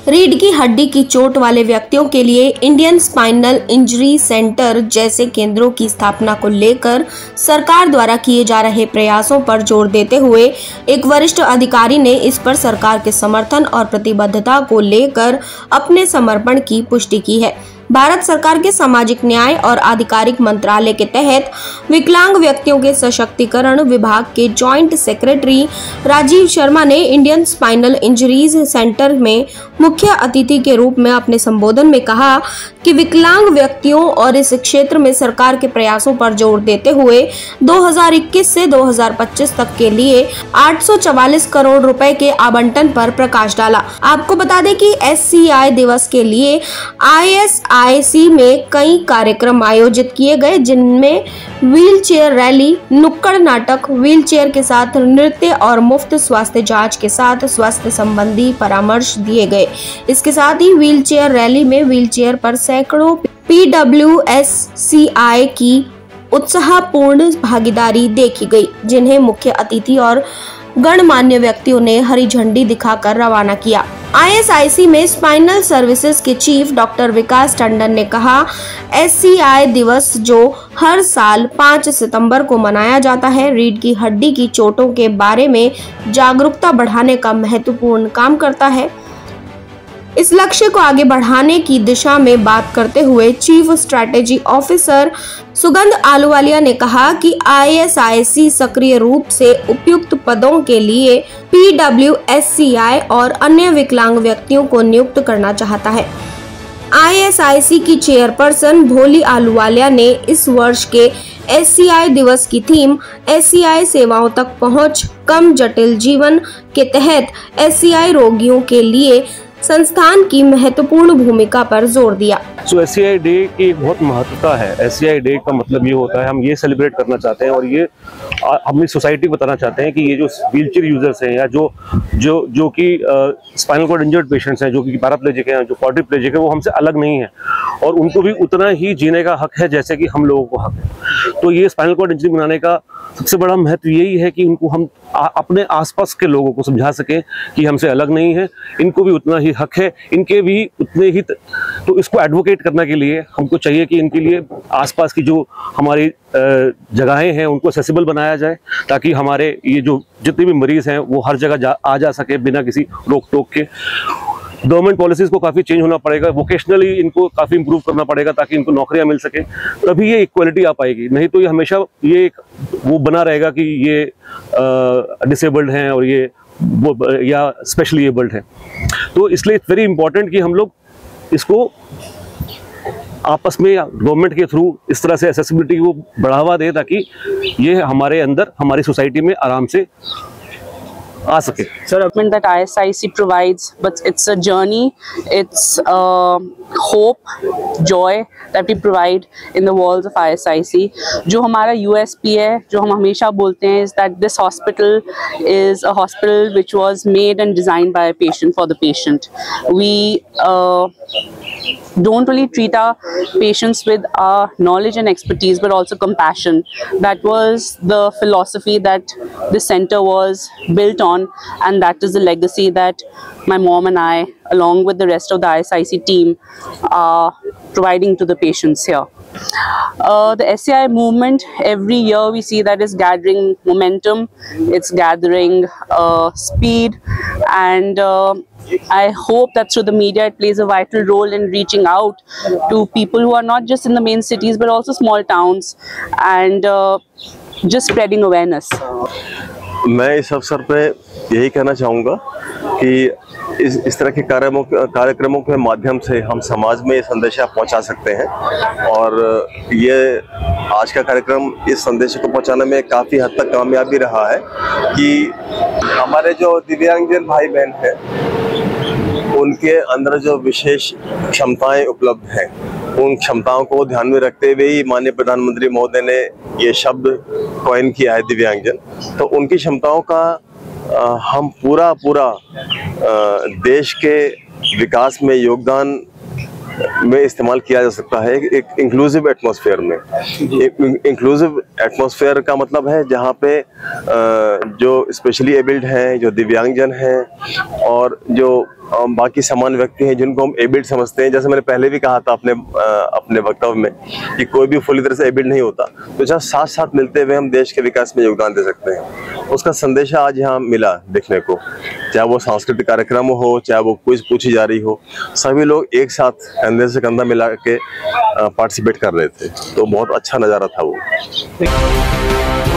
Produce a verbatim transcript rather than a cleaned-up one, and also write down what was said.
रीढ़ की हड्डी की चोट वाले व्यक्तियों के लिए इंडियन स्पाइनल इंजरी सेंटर जैसे केंद्रों की स्थापना को लेकर सरकार द्वारा किए जा रहे प्रयासों पर जोर देते हुए एक वरिष्ठ अधिकारी ने इस पर सरकार के समर्थन और प्रतिबद्धता को लेकर अपने समर्पण की पुष्टि की है। भारत सरकार के सामाजिक न्याय और आधिकारिक मंत्रालय के तहत विकलांग व्यक्तियों के सशक्तिकरण विभाग के जॉइंट सेक्रेटरी राजीव शर्मा ने इंडियन स्पाइनल इंजरीज सेंटर में मुख्य अतिथि के रूप में अपने संबोधन में कहा कि विकलांग व्यक्तियों और इस क्षेत्र में सरकार के प्रयासों पर जोर देते हुए दो हज़ार इक्कीस से दो हज़ार पच्चीस तक के लिए आठ सौ चवालीस करोड़ रुपए के आवंटन पर प्रकाश डाला। आपको बता दें कि एस सी आई दिवस के लिए आई एस आई सी में कई कार्यक्रम आयोजित किए गए, जिनमें व्हील चेयर रैली, नुक्कड़ नाटक, व्हील चेयर के साथ नृत्य और मुफ्त स्वास्थ्य जांच के साथ स्वास्थ्य संबंधी परामर्श दिए गए। इसके साथ ही व्हील चेयर रैली में व्हील चेयर पर सैकड़ों P W S C I की उत्साहपूर्ण भागीदारी देखी गई, जिन्हें मुख्य अतिथि और गणमान्य व्यक्तियों ने हरी झंडी दिखाकर रवाना किया। आई एस आई सी में स्पाइनल सर्विसेज के चीफ डॉक्टर विकास टंडन ने कहा, एस सी आई दिवस जो हर साल पाँच सितंबर को मनाया जाता है, रीढ़ की हड्डी की चोटों के बारे में जागरूकता बढ़ाने का महत्वपूर्ण काम करता है। इस लक्ष्य को आगे बढ़ाने की दिशा में बात करते हुए चीफ स्ट्रैटेजी ऑफिसर सुगंध आलूवालिया ने कहा कि आई एस आई सी सक्रिय रूप से उपयुक्त पदों के लिए P W S C I और अन्य विकलांग व्यक्तियों को नियुक्त करना चाहता है। आई एस आई सी की चेयरपर्सन भोली आलूवालिया ने इस वर्ष के एस सी आई दिवस की थीम एस सी आई सेवाओं तक पहुंच, कम जटिल जीवन के तहत एस सी आई रोगियों के लिए संस्थान की महत्वपूर्ण भूमिका पर जोर दिया। सो एस सी आई डे की एक बहुत महत्वता है। एस सी आई डे का मतलब ये होता है, हम ये सेलिब्रेट करना चाहते हैं और ये अपनी सोसाइटी को बताना चाहते हैं कि ये जो व्हीलचेयर यूजर्स हैं या जो जो जो कि स्पाइनल कॉर्ड इंजर्ड पेशेंट्स हैं, जो कि पैराप्लेजिक हैं, जो क्वाड्रिप्लेजिक है, वो हमसे अलग नहीं है और उनको भी उतना ही जीने का हक है जैसे कि हम लोगों को हक है। तो ये स्पाइनल कॉर्ड इंजरी बनाने का सबसे बड़ा महत्व यही है कि उनको हम आ, अपने आसपास के लोगों को समझा सकें कि हमसे अलग नहीं है, इनको भी उतना ही हक है, इनके भी उतने ही। तो इसको एडवोकेट करने के लिए हमको चाहिए कि इनके लिए आसपास की जो हमारी जगहें हैं उनको एक्सेसिबल बनाया जाए, ताकि हमारे ये जो जितने भी मरीज हैं वो हर जगह जा, आ जा सके बिना किसी रोक टोक के। गवर्नमेंट पॉलिसीज को काफ़ी चेंज होना पड़ेगा, वोकेशनली इनको काफ़ी इंप्रूव करना पड़ेगा ताकि इनको नौकरियां मिल सके, तभी ये इक्वलिटी आ पाएगी। नहीं तो ये हमेशा ये एक वो बना रहेगा कि ये डिसेबल्ड हैं और ये वो या स्पेशली एबल्ड हैं। तो इसलिए इट्स वेरी इंपॉर्टेंट कि हम लोग इसको आपस में गवर्नमेंट के थ्रू इस तरह से एक्सेसिबिलिटी को बढ़ावा दें ताकि ये हमारे अंदर हमारी सोसाइटी में आराम से आ सके। Development that I S I C provides, but it's a journey, it's uh, hope, joy that we provide in the walls of I S I C. जो हमारा U S P है, जो हम हमेशा बोलते हैं, is that this hospital is a hospital which was made and designed by a patient for the patient. We uh, don't really treat our patients with our knowledge and expertise, but also compassion. That was the philosophy that this center was built on, and that is the legacy that my mom and I, along with the rest of the I S I C team, are providing to the patients here. Uh, the S C I movement, every year we see that is gathering momentum, it's gathering uh, speed, and uh, I hope that through the media it plays a vital role in reaching out to people who are not just in the main cities but also small towns, and uh, just spreading awareness. मैं इस अवसर पे यही कहना चाहूँगा कि इस इस तरह के कार्यक्रमों कार्यक्रमों के माध्यम से हम समाज में ये संदेश पहुँचा सकते हैं, और ये आज का कार्यक्रम इस संदेश को पहुँचाने में काफ़ी हद तक कामयाब भी रहा है कि हमारे जो दिव्यांगजन भाई बहन हैं उनके अंदर जो विशेष क्षमताएं उपलब्ध हैं, उन क्षमताओं को ध्यान में रखते हुए ही माननीय प्रधानमंत्री महोदय ने ये शब्द कॉइन किया है दिव्यांगजन। तो उनकी क्षमताओं का आ, हम पूरा पूरा आ, देश के विकास में योगदान में इस्तेमाल किया जा सकता है एक इंक्लूसिव एटमॉस्फेयर में। एक इंक्लूसिव एटमॉस्फेयर का मतलब है जहाँ पे जो स्पेशली एबल्ड हैं, जो दिव्यांगजन हैं और जो बाकी समान व्यक्ति हैं जिनको हम एबिल्ड समझते हैं। जैसे मैंने पहले भी कहा था अपने अपने वक्तव्य में कि कोई भी पूरी तरह से एबिल्ड नहीं होता, तो जब साथ साथ मिलते हुए हम देश के विकास में योगदान दे सकते हैं। उसका संदेश आज यहाँ मिला देखने को, चाहे वो सांस्कृतिक कार्यक्रम हो, चाहे वो क्विज पूछी जा रही हो, सभी लोग एक साथ कंधे से कंधा मिला के पार्टिसिपेट कर रहे थे, तो बहुत अच्छा नज़ारा था वो।